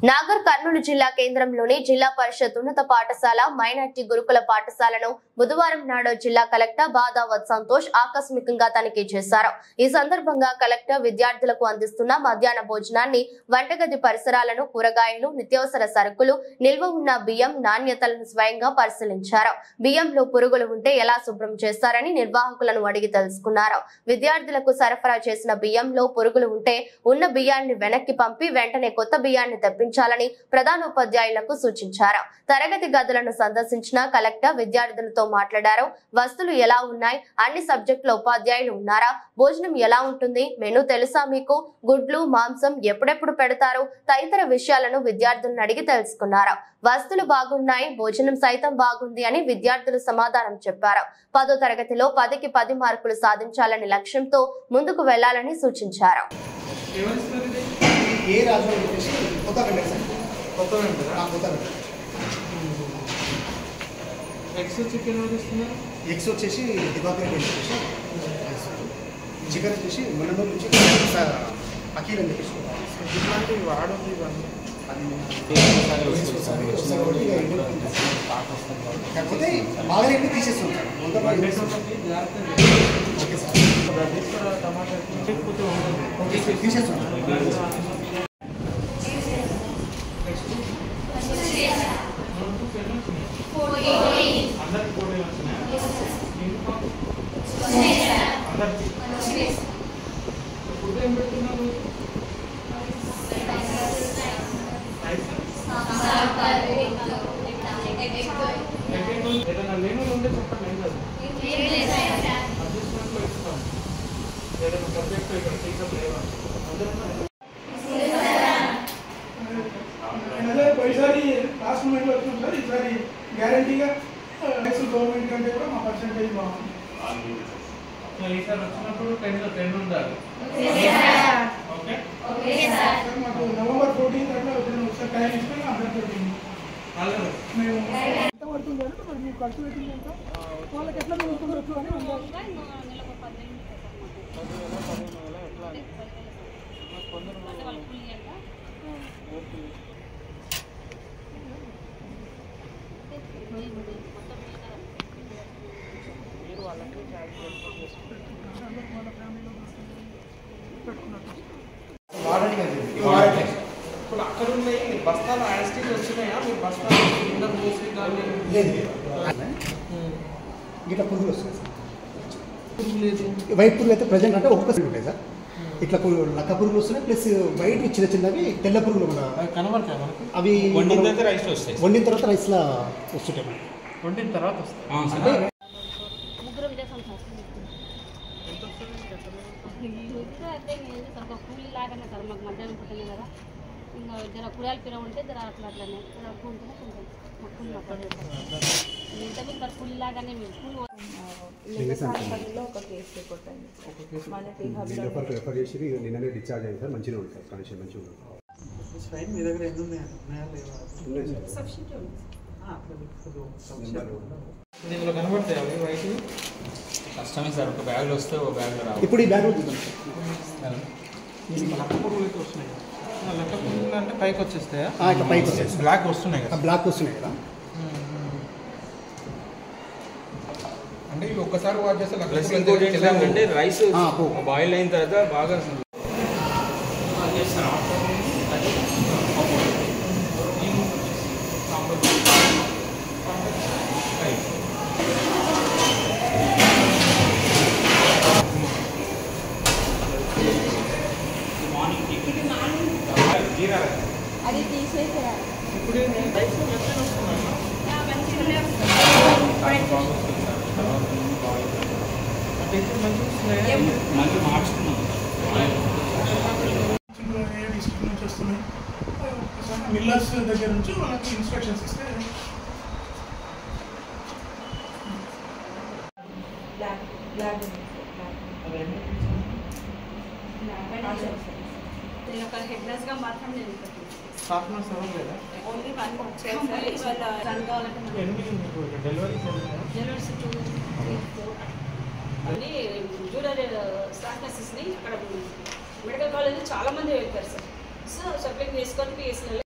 నాగర్ కర్నూలు జిల్లా కేంద్రంలోని జిల్లా పరిషత్ ఉన్నత పాఠశాల మైనార్టీ గురుకుల పాఠశాలను బుధవారం నాడు జిల్లా కలెక్టర్ బాదావత్ సంతోష్ ఆకస్మికంగా తనిఖీ చేశారు. ఈ సందర్భంగా కలెక్టర్ విద్యార్థులకు అందిస్తున్న మధ్యాహ్న భోజనాన్ని, వంటగది పరిసరాలను, కూరగాయలు, నిత్యావసర సరుకులు, నిల్వ ఉన్న బియ్యం నాణ్యతలను స్వయంగా పరిశీలించారు. బియ్యంలో పురుగులు ఉంటే ఎలా శుభ్రం చేస్తారని నిర్వాహకులను అడిగి తెలుసుకున్నారు. విద్యార్థులకు సరఫరా చేసిన బియ్యంలో పురుగులు ఉంటే ఉన్న బియ్యాన్ని వెనక్కి పంపి వెంటనే కొత్త బియ్యాన్ని తెప్పించాలని ప్రధానోపాధ్యాయులకు సూచించారు. తరగతి గదులను సందర్శించిన కలెక్టర్ విద్యార్థులతో మాట్లాడారు. వస్తువులు ఎలా ఉన్నాయి, అన్ని సబ్జెక్టుల ఉపాధ్యాయులు ఉన్నారా, భోజనం ఎలా ఉంటుంది, మెనూ తెలుసా మీకు, గుడ్లు మాంసం ఎప్పుడెప్పుడు పెడతారు తదితర విషయాలను విద్యార్థులను అడిగి తెలుసుకున్నారు. వస్తువులు బాగున్నాయి, భోజనం సైతం బాగుంది అని విద్యార్థులు సమాధానం చెప్పారు. 10వ తరగతిలో 10కి 10 మార్కులు సాధించాలని లక్ష్యంతో ముందుకు వెళ్లాలని సూచించారు. ఎగ్స్ వచ్చేసి చికెన్ వచ్చేసి మన నుంచి అఖీల్ అని చెప్పేసి ఇట్లాంటివి వాడదు. కాకపోతే బాగా రేట్లు తీసేస్తుంటారు. తీసేస్తుంటారు. ఈసారి లాస్ట్ మూమెంట్లో వచ్చినాం సార్. ఈసారి గ్యారంటీగా గవర్నమెంట్ కంటే కూడా మా పర్సెంటేజ్ బాగుంది. ఈసారి వచ్చినప్పుడు 10 ఉండాలి. మాకు November 14 అట్లా ఒకసారి టైం ఇస్తే అందరితో మేము ఎంత పడుతుంది అంటే మరి మీకు ఖర్చు పెట్టింది ఎంత, వాళ్ళకి ఎట్లా మిగులుతుండొచ్చు అని ఇప్పుడు అక్కడ ఉన్నాయి బస్తాలు యాస్టీస్ వచ్చినాయా? మీరు బస్తాలు కింద మూసి ఇట్లా పురుగులు వస్తాయి సార్. లేదు వైట్ పురుగులు అయితే ప్రజెంట్ అంటే ఒక్కసారి ఉంటాయి సార్. ఇట్లా లక్క పురుగులు వస్తున్నాయి, ప్లస్ వైట్ చిన్న చిన్నవి తెల్ల పురుగులు కూడా కనబడతాయి మనకి. అవి వండిన తర్వాత రైస్ వస్తాయి. వండిన తర్వాత రైస్లా వస్తుంటాయి మనకి. వండిన తర్వాత వస్తాయి. కూలీ లాగానే సార్ మాకు మధ్యాహ్నం పుట్టిన కదా, ఇంకా జర కూరగాయలు పిర ఉంటే జర అట్లానే ఉంటేనే కొంచెం ఇంత మీకు కూలీ లాగానే మేము ఒక కేసు రిపోర్ట్ అయింది. రెఫర్ చేసి నిన్ననే డిశ్చార్జ్ అయింది సార్. మంచిగా ఉంటుంది సార్, కండిషన్ మంచిగా ఉంటుంది. మీ దగ్గర ఎన్ని ఉన్నాయా? దీనిలో కనబడతాయి అవి వైట్. కష్టమే సార్, ఒక బ్యాగ్లో వస్తే ఒక బ్యాగ్లో రావు. ఇప్పుడు ఈ బ్యాగ్ లక్క పురుగులు అయితే వస్తున్నాయి. లక్క పురుగులు అంటే పైకి వచ్చేస్తాయా? ఇట్లా పైకి వచ్చేస్తాయి. బ్లాక్ వస్తున్నాయి కదా. బ్లాక్ వస్తున్నాయి కదా. అంటే ఇవి ఒక్కసారి వాష్ చేస్తే రైస్ బాయిల్ అయిన తర్వాత బాగా అది తీసేసేయాలి. ఇప్పుడు రైస్ డిస్ట్రిక్ట్ నుంచి వస్తున్నాయి. మిల్లర్స్ దగ్గర నుంచి వాళ్ళకి ఇన్స్ట్రక్షన్స్ ఇస్తే హెడ్నెస్గా మాత్రం నేను షార్ప్నర్స్ ఎవరు లేదా? ఓన్లీ 1 వాళ్ళ రన్ కావాలంటే డెలివరీ మళ్ళీ జూనియర్ స్టాఫ్ నర్సెస్ని అక్కడ మెడికల్ కాలేజ్ చాలా మంది వెళ్ళిపోయారు సార్. సో సబ్జెక్ట్ వేసుకొని పిఎస్ఎల్